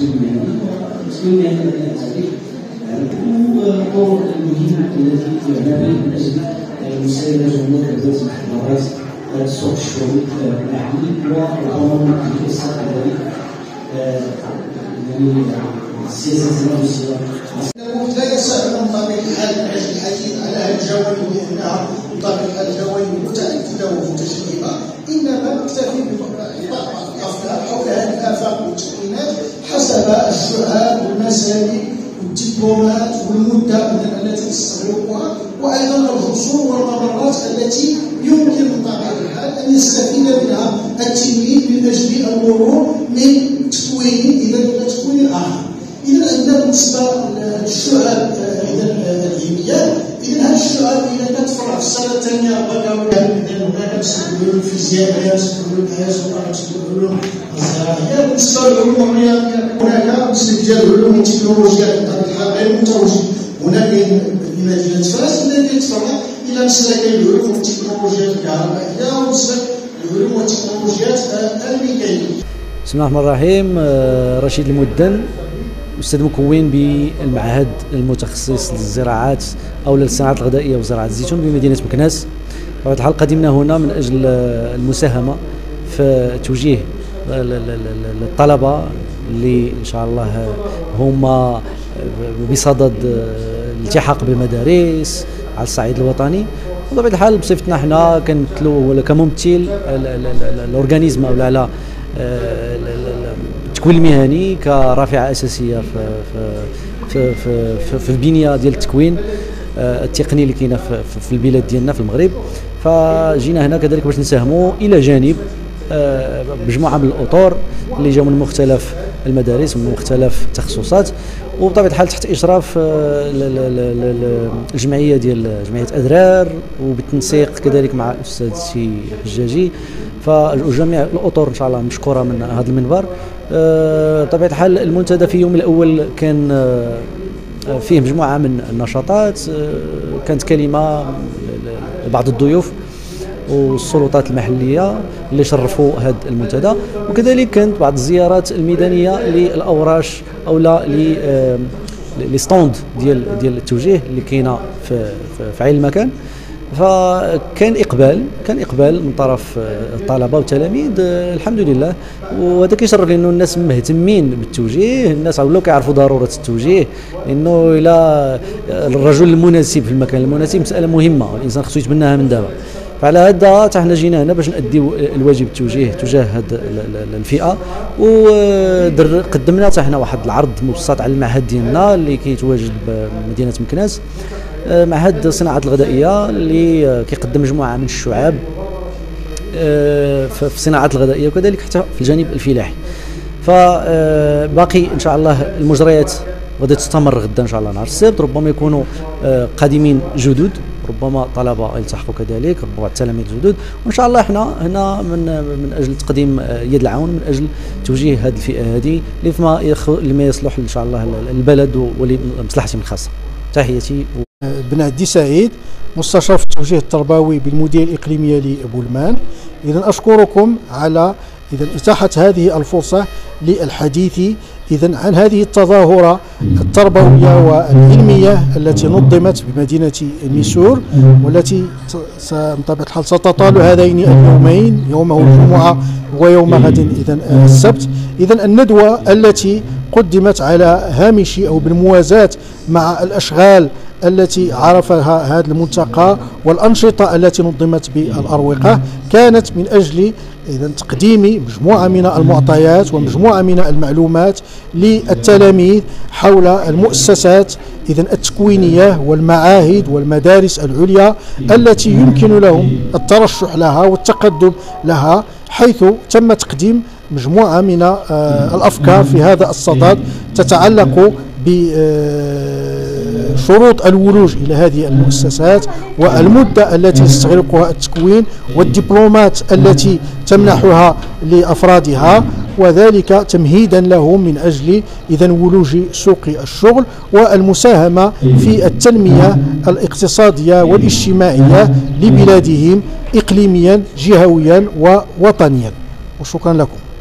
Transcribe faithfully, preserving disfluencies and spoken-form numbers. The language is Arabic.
المسؤول المهني والمسؤول المهني الذي يعترف الدور المهم الذي يعمل من اجل مساعده جمهور كذلك محافظات سوق الشغل المحلي والامم الخاصه كذلك يعني السياسه التنافسيه. لا يصح من طبيعه الحال من اجل الحديث على هذه الجوانب بانها من طبيعه الحال جوانب متعدده ومتشابهه، انما نكتفي ببعض الافكار حول هذه الافاق والتكوينات حسب الشعاب والمسالك والدبلومات والمده التي تستغرقها، وايضا الجسور والممرات التي يمكن من طبيعه الحال ان يستفيد منها التلميذ من اجل المرور من تكوين الى تكوين اخر. اذا عندنا بالنسبه للشعاب العلميه، اذا هذه الشعاب اذا كانت فرع في السنه الثانيه بكالوريا، اذا هناك تسمى الفيزياء، تسمى الحياه، تسمى العلوم الزراعيه. بالنسبه للعلوم الرياضيه هناك قسم ديال العلوم والتكنولوجيا بطبيعه الحال غير متوجه هنا بمدينه فاس، الذي يتفرع الى مسلك العلوم والتكنولوجيات الكهربائيه ومسلك العلوم والتكنولوجيات الميكانيكيه. بسم الله الرحمن الرحيم. رشيد المدن، أستاذ مكون بالمعهد المتخصص للزراعات أو للصناعات الغذائية وزراعة الزيتون بمدينة مكناس. بطبيعة الحال قدمنا هنا من أجل المساهمة في توجيه الطلبة اللي إن شاء الله هم بصدد الالتحاق بالمدارس على الصعيد الوطني. بطبيعة الحال بصفتنا احنا كنمثلوا كممثل الأورغانيزم أو على التكوين المهني كرافعه اساسيه في في في في, في البنيه ديال التكوين التقني اللي كاينه في, في البلاد ديالنا في المغرب. فجينا هنا كذلك باش نساهموا الى جانب مجموعه من الاطر اللي جاوا من مختلف المدارس ومن مختلف التخصصات، وبطبيعه الحال تحت اشراف الجمعيه ديال جمعيه اذرار وبالتنسيق كذلك مع الاستاذ سي حجاجي. فجميع الاطر ان شاء الله مشكوره من هذا المنبر. بطبيعه الحال المنتدى في يوم الاول كان فيه مجموعه من النشاطات، كانت كلمه لبعض الضيوف والسلطات المحليه اللي شرفوا هذا المنتدى، وكذلك كانت بعض الزيارات الميدانيه للاوراش او لا لي ستوند ديال ديال التوجيه اللي كاينه في في عين المكان. فكان اقبال كان اقبال من طرف الطلبه والتلاميذ الحمد لله، وهذا كيشرف لانه الناس مهتمين بالتوجيه، الناس ولاو كيعرفوا ضروره التوجيه، لانه الى الرجل المناسب في المكان المناسب مساله مهمه والانسان خصو يتبناها من دابا. فعلى هذا حتى حنا جينا هنا باش نأديو الواجب التوجيه تجاه هذه الفئه، وقدمنا حتى حنا واحد العرض مبسط على المعهد ديالنا اللي كيتواجد بمدينه مكناس، معهد الصناعات الغذائيه اللي كيقدم مجموعه من الشعاب في الصناعات الغذائيه وكذلك حتى في الجانب الفلاحي. فباقي ان شاء الله المجريات غادي تستمر غدا ان شاء الله نهار السبت، ربما يكونوا قادمين جدد، ربما طلبه يلتحقوا كذلك، ربما التلاميذ جدد، وان شاء الله احنا هنا من من اجل تقديم يد العون من اجل توجيه هذه الفئه هذه لما لما يصلح ان شاء الله البلد ولمصلحتهم الخاصه. تحياتي. بن عدي سعيد، مستشار في التوجيه التربوي بالمديريه الاقليميه لبولمان. اذا اشكركم على اذا اتاحه هذه الفرصه للحديث اذا عن هذه التظاهره التربويه والعلميه التي نظمت بمدينه نيسور، والتي بطبيعه الحال ستطال هذين اليومين، يومه الجمعه ويوم غد اذا السبت. اذا الندوه التي قدمت على هامش او بالموازاه مع الاشغال التي عرفها هذا الملتقى والأنشطة التي نظمت بالأروقة كانت من أجل إذن تقديم مجموعة من المعطيات ومجموعة من المعلومات للتلاميذ حول المؤسسات إذن التكوينية والمعاهد والمدارس العليا التي يمكن لهم الترشح لها والتقدم لها، حيث تم تقديم مجموعة من الأفكار في هذا الصدد تتعلق ب شروط الولوج إلى هذه المؤسسات والمدة التي يستغرقها التكوين والدبلومات التي تمنحها لأفرادها، وذلك تمهيدا لهم من أجل إذن ولوج سوق الشغل والمساهمة في التنمية الاقتصادية والاجتماعية لبلادهم إقليميا جهويا ووطنيا. وشكرا لكم.